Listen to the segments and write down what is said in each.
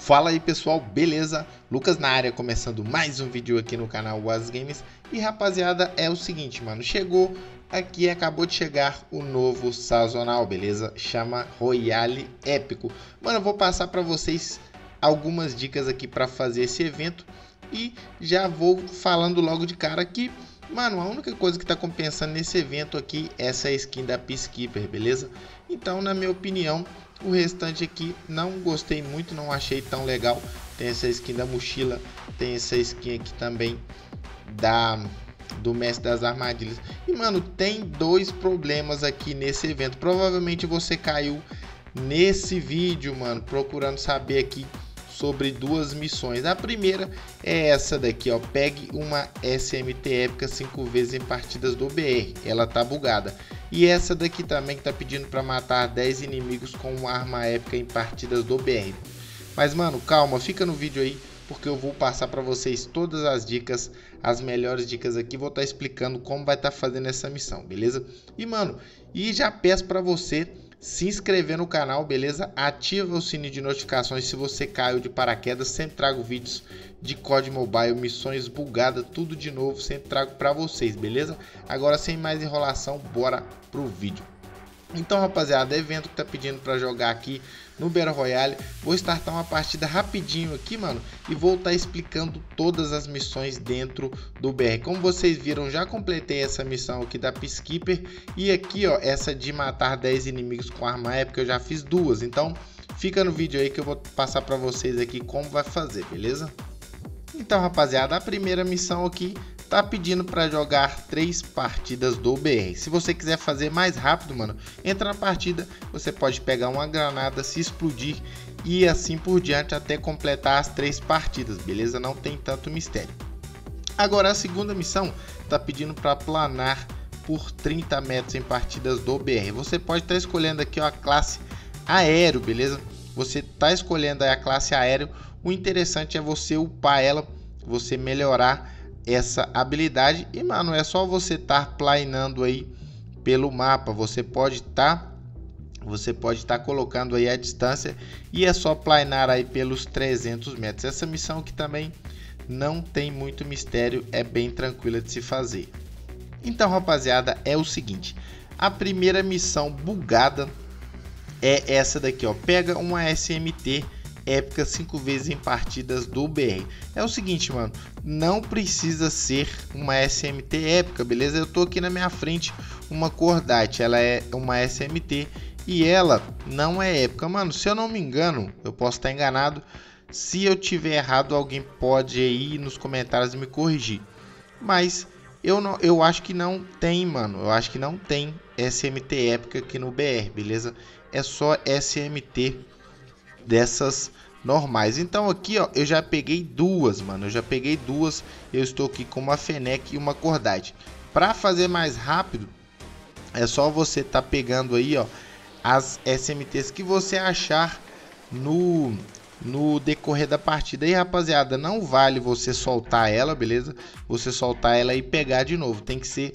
Fala aí pessoal, beleza? Lucas na área, começando mais um vídeo aqui no canal Was Games. E rapaziada, é o seguinte, mano, chegou aqui, acabou de chegar o novo sazonal, beleza? Chama Royale Épico. Mano, eu vou passar pra vocês algumas dicas aqui pra fazer esse evento. E já vou falando logo de cara que, mano, a única coisa que tá compensando nesse evento aqui é essa skin da Peacekeeper, beleza? Então, na minha opinião, o restante aqui não gostei muito, não achei tão legal. Tem essa skin da mochila, tem essa skin aqui também do Mestre das Armadilhas. E mano, tem dois problemas aqui nesse evento. Provavelmente você caiu nesse vídeo, mano, procurando saber aqui sobre duas missões. A primeira é essa daqui, ó, pegue uma SMT épica 5 vezes em partidas do BR, ela tá bugada. E essa daqui também que tá pedindo para matar 10 inimigos com uma arma épica em partidas do BR. Mas mano, calma, fica no vídeo aí, porque eu vou passar para vocês todas as dicas, as melhores dicas aqui, vou estar explicando como vai estar fazendo essa missão, beleza? E mano, já peço para você se inscrever no canal, beleza? Ativa o sininho de notificações se você caiu de paraquedas. Sempre trago vídeos de COD Mobile, missões bugadas, tudo de novo, sempre trago para vocês, beleza? Agora, sem mais enrolação, bora pro vídeo. Então, rapaziada, evento que tá pedindo para jogar aqui no Battle Royale. Vou startar uma partida rapidinho aqui, mano, e vou estar explicando todas as missões dentro do BR. Como vocês viram, já completei essa missão aqui da Peacekeeper. E aqui, ó, essa de matar 10 inimigos com arma épica, eu já fiz duas. Então, fica no vídeo aí que eu vou passar para vocês aqui como vai fazer, beleza? Então, rapaziada, a primeira missão aqui tá pedindo para jogar 3 partidas do BR. Se você quiser fazer mais rápido, mano, entra na partida, você pode pegar uma granada, se explodir e assim por diante até completar as 3 partidas, beleza? Não tem tanto mistério. Agora a segunda missão tá pedindo para planar por 30 metros em partidas do BR. Você pode estar escolhendo aqui, ó, a classe aéreo, beleza? Você tá escolhendo aí a classe aéreo. O interessante é você upar ela, você melhorar essa habilidade. E mano, é só você estar planeando aí pelo mapa. Você pode estar colocando aí a distância e é só planear aí pelos 300 metros. Essa missão aqui também não tem muito mistério, é bem tranquila de se fazer. Então, rapaziada, é o seguinte, a primeira missão bugada é essa daqui, ó, pega uma SMT épica 5 vezes em partidas do BR. É o seguinte, mano, não precisa ser uma SMT épica, beleza? Eu tô aqui na minha frente uma Cordite, ela é uma SMT e ela não é épica, mano. Se eu não me engano, eu posso estar enganado. Se eu tiver errado, alguém pode aí nos comentários me corrigir. Mas eu acho que não tem, mano. Eu acho que não tem SMT épica aqui no BR, beleza? É só SMT dessas normais. Então aqui, ó, eu já peguei duas, mano. Eu estou aqui com uma Fennec e uma Cordite. Para fazer mais rápido, é só você tá pegando aí, ó, as SMTs que você achar no decorrer da partida. E rapaziada, não vale você soltar ela, beleza? Você soltar ela e pegar de novo. Tem que ser,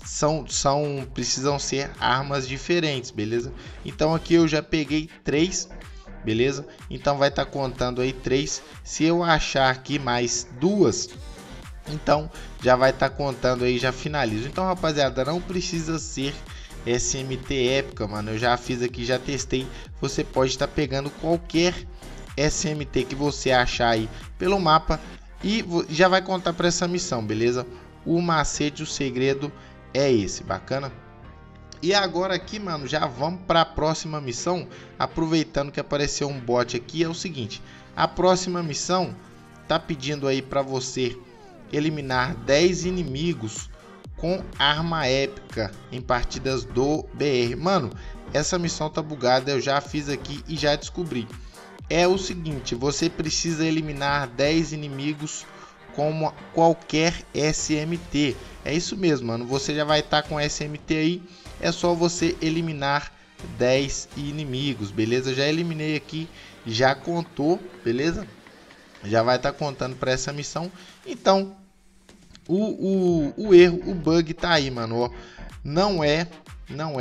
precisam ser armas diferentes, beleza? Então aqui eu já peguei 3, beleza? Então vai estar contando aí 3. Se eu achar aqui mais 2, então já vai estar contando aí, já finalizo. Então, rapaziada, não precisa ser SMT épica, mano. Eu já fiz aqui, já testei. Você pode estar pegando qualquer SMT que você achar aí pelo mapa e já vai contar para essa missão, beleza? O macete, o segredo é esse, bacana? E agora aqui, mano, já vamos para a próxima missão. Aproveitando que apareceu um bot aqui, é o seguinte, a próxima missão tá pedindo aí para você eliminar 10 inimigos com arma épica em partidas do BR. Mano, essa missão tá bugada, eu já fiz aqui e já descobri. É o seguinte, você precisa eliminar 10 inimigos com qualquer SMT. É isso mesmo, mano, você já vai estar com SMT aí. É só você eliminar 10 inimigos, beleza? Já eliminei aqui, já contou, beleza? Já vai estar contando para essa missão. Então, o erro, o bug tá aí, mano, ó. Não é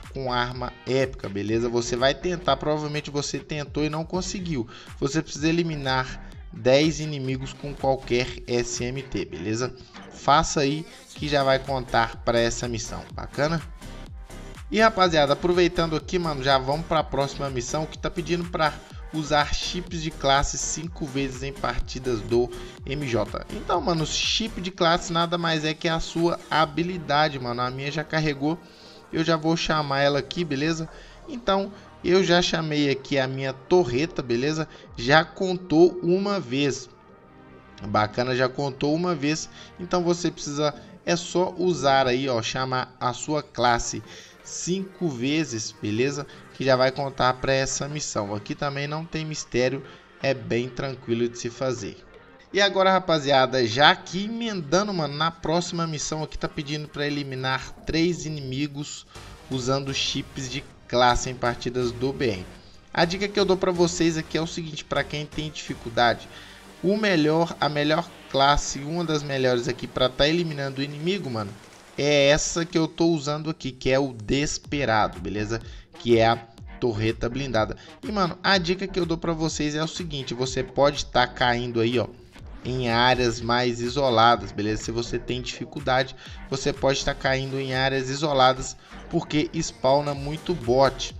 com arma épica, beleza? Você vai tentar, provavelmente você tentou e não conseguiu. Você precisa eliminar 10 inimigos com qualquer SMT, beleza? Faça aí que já vai contar para essa missão, bacana? E rapaziada, aproveitando aqui, mano, já vamos para a próxima missão que tá pedindo para usar chips de classe 5 vezes em partidas do MJ. Então, mano, chip de classe nada mais é que a sua habilidade, mano. A minha já carregou, eu já vou chamar ela aqui, beleza? Então, eu já chamei aqui a minha torreta, beleza? Já contou uma vez. Bacana, já contou uma vez. Então, você precisa, é só usar aí, ó, chamar a sua classe 5 vezes, beleza? Que já vai contar para essa missão. Aqui também não tem mistério, é bem tranquilo de se fazer. E agora, rapaziada, já aqui emendando, mano, na próxima missão aqui tá pedindo para eliminar 3 inimigos usando chips de classe em partidas do BR. A dica que eu dou para vocês aqui é o seguinte: para quem tem dificuldade, a melhor classe, uma das melhores aqui para tá eliminando o inimigo, mano, é essa que eu tô usando aqui, que é o Desperado, beleza? Que é a torreta blindada. E, mano, a dica que eu dou pra vocês é o seguinte: você pode estar caindo aí, ó, em áreas mais isoladas, beleza? Se você tem dificuldade, você pode estar caindo em áreas isoladas, porque spawna muito bot.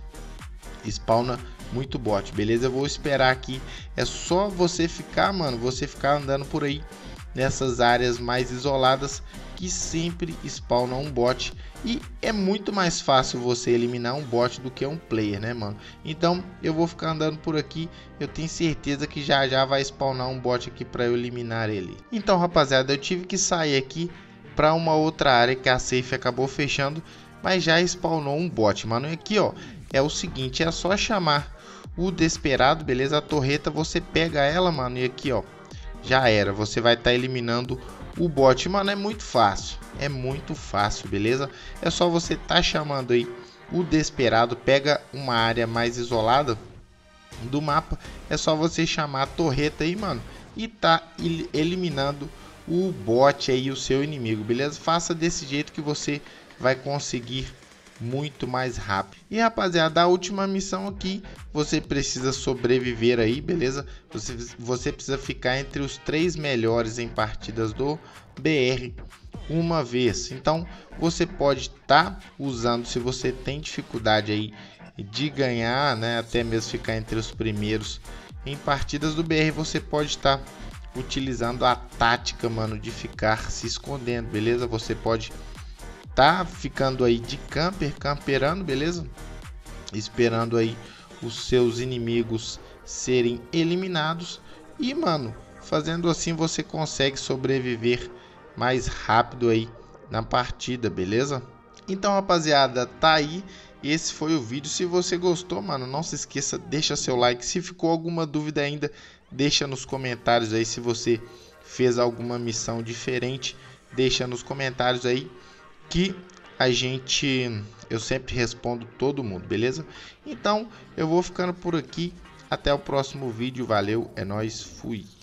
Beleza? Eu vou esperar aqui. É só você ficar, mano, você ficar andando por aí nessas áreas mais isoladas que sempre spawna um bot, e é muito mais fácil você eliminar um bot do que um player, né, mano? Então eu vou ficar andando por aqui, eu tenho certeza que já já vai spawnar um bot aqui para eu eliminar ele. Então, rapaziada, eu tive que sair aqui para uma outra área que a safe acabou fechando, mas já spawnou um bot, mano. E aqui, ó, é o seguinte, é só chamar o Desperado, beleza? A torreta, você pega ela, mano, e aqui, ó, já era, você vai estar eliminando o bot, mano. É muito fácil, beleza? É só você tá chamando aí o Desperado, pega uma área mais isolada do mapa, é só você chamar a torreta aí, mano, e tá eliminando o bot aí, o seu inimigo, beleza? Faça desse jeito que você vai conseguir muito mais rápido. E rapaziada, a última missão aqui, você precisa sobreviver aí, beleza? Você precisa ficar entre os 3 melhores em partidas do BR uma vez. Então você pode estar usando, se você tem dificuldade aí de ganhar, né, até mesmo ficar entre os primeiros em partidas do BR, você pode estar utilizando a tática, mano, de ficar se escondendo, beleza? Você pode tá ficando aí de camperando, beleza? Esperando aí os seus inimigos serem eliminados. E, mano, fazendo assim você consegue sobreviver mais rápido aí na partida, beleza? Então, rapaziada, tá aí. Esse foi o vídeo. Se você gostou, mano, não se esqueça, deixa seu like. Se ficou alguma dúvida ainda, deixa nos comentários aí. Se você fez alguma missão diferente, deixa nos comentários aí, que eu sempre respondo todo mundo, beleza? Então eu vou ficando por aqui, até o próximo vídeo, valeu, é nóis, fui!